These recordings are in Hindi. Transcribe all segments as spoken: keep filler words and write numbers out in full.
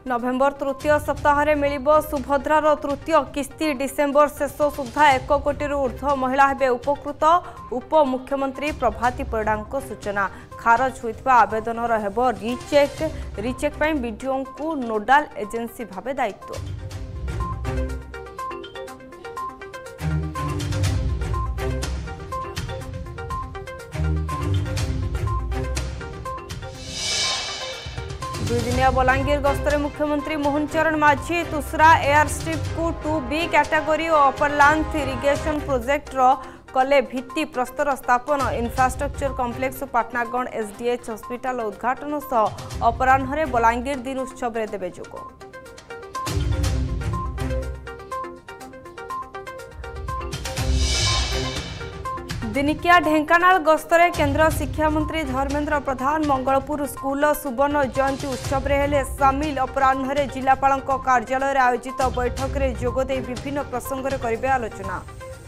नवेम्बर तृतीय सप्ताह में मिलिबो सुभद्रार तृतीय किस्ती डिसेम्बर शेष सुधा एक कोटी ऊर्ध्व महिला हेबे उपकृत। उपमुख्यमंत्री प्रभाती परिड़ा सूचना। खारज होइतबा आवेदनर हेबो रिचेक रिचेक पई बीडीओ को नोडाल एजेंसी भावे दायित्व। दुईदिनिया बलांगीर गस्तर मुख्यमंत्री मोहन चरण माझी तुसरा एयर स्ट्रिप को टू बी कैटेगरी और अपरलांथ इरिगेशन प्रोजेक्ट रो कले भित्ति प्रस्तर स्थापन। Infrastructure complex Patnagarh SDH hospital उद्घाटन सह अपराह्न बलांगीर दिन उत्सव रे देबे जोग। दिनिकिया ढेंकानाल गस्तरे केंद्र शिक्षा मंत्री धर्मेंद्र प्रधान मंगलपुर स्कूल सुवर्ण जयंती उत्सव रे हेले सामिल। अपराह्न जिलापाल कार्यालय आयोजित बैठक में जोगदे विभिन्न प्रसंग रे करिबे आलोचना।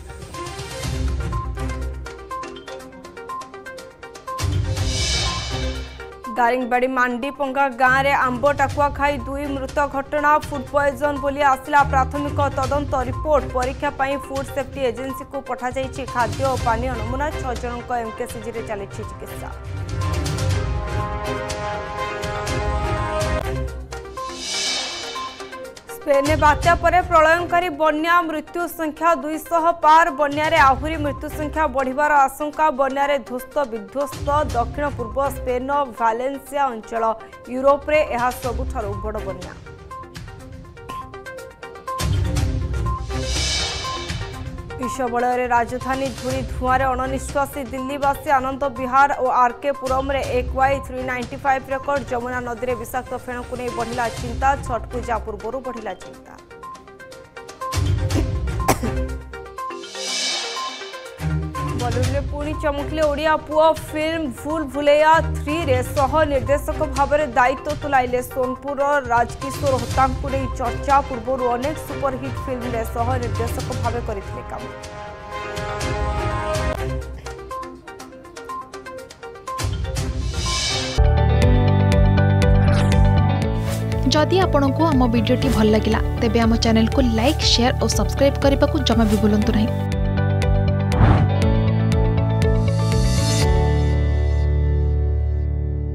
दारिंगबाड़ी मांडीपंगा गाँव में आंब टाकुआ खाई दुई मृत घटना। फुड पॉइजन बोली आसला प्राथमिक तदंत रिपोर्ट। परीक्षा पाई फूड सेफ्टी एजेंसी को पठा जाइछि खाद्य और पानी नमूना। छह जनक एमकेसीजी रे चलिछि चिकित्सा। स्पेन बात्या पर प्रलयंकारी बन्या मृत्यु संख्या दुई सौ पार। बन्यारे आहुरी मृत्यु संख्या बढ़िबार आशंका। बन्यारे ध्वस्त विध्वस्त दक्षिण पूर्व स्पेन वालेंसिया अंचल यूरोप रे यह सबुठारु बड़ बन्या। विश्वबलय राजधानी धूरी धुआं अणनिश्वासी दिल्लीवासी आनंद विहार और आरके पुरम रे एक Y three ninety five record. Jamuna नदी में विषाक्त फेण को नहीं बढ़िला चिंता। छठ पूजा पूर्व बढ़िला चिंता। बॉलीवुड में पुणी चमकिले ओडिया पुओ। फिल्म भूल भुलैया थ्री रे सह निर्देशक भाव में दायित्व तुलाइले सोनपुर राजकिशोर होता चर्चा। पूर्व अनेक सुपरहिट फिल्म रे सह निर्देशक भाव करथिले काम। जदि आपंक आम भिडी भल लगा तेब आम चैनल को लाइक शेयर और सब्सक्राइब करने को जमा भी भूलु नहीं।